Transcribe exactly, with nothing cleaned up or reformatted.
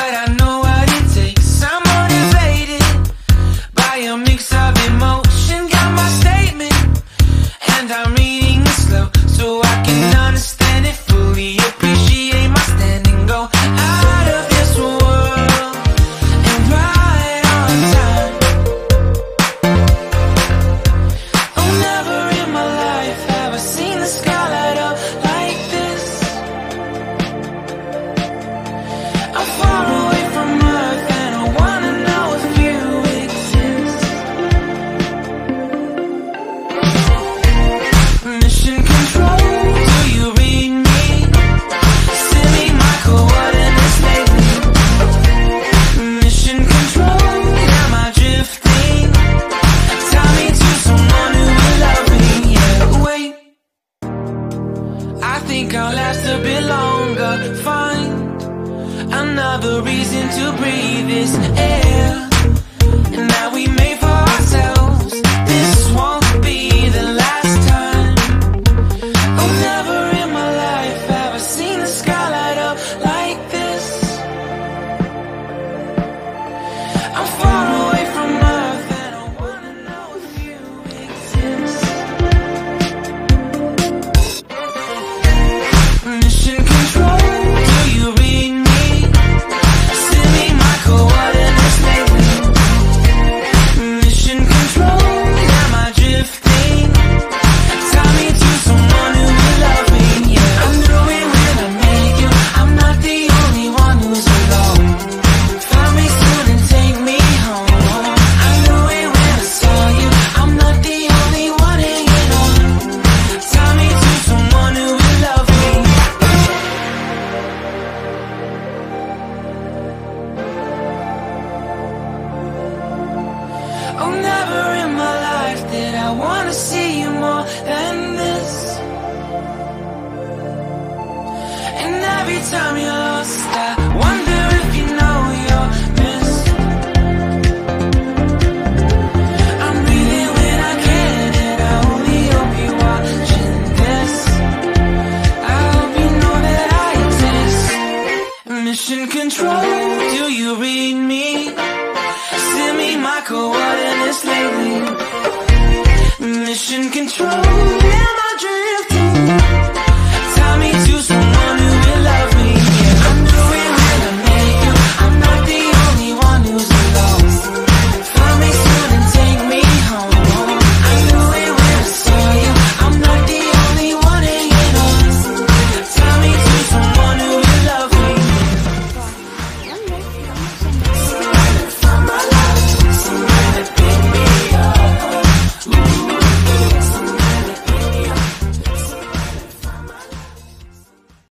but I know what it takes. I'm motivated by a mix of emotion. Got my statement, and I'm reading it slow so I can understand it fully. Appreciate my stand and go out of this world and right on time. Oh, never in my life have I seen the sky light up like this. I'm far away from Earth and I wanna know if you exist. Mission control, do you read me? Send me my coordinates lately. Mission control, am I drifting? Tie me to someone who will love me. Yeah, wait, I think I'll last a bit longer. Find another reason to breathe this air, and that we made for ourselves. This won't be the last time. Oh, never in my life have I seen the sky light up like this. I'm far away from Earth and I wanna know if you exist. Mission control, do you read me? Send me my coordinates lately. Mission control, am I drifting? Tie me to someone who will love me. Yeah, I knew it when I met you. I'm not the only one who's alone. Find me soon and take me home. I knew it when I saw you. I'm not the only one hanging on. Tie me to someone who will love me. Oh, never in my life did I wanna see you more than this. And every time you're lost, I wonder if you know you're missed. I'm breathing when I can, and I only hope you're watching this. I hope you know that I exist. Mission control, do you read me? Send me my coordinates lately. Mission control, am I dreaming?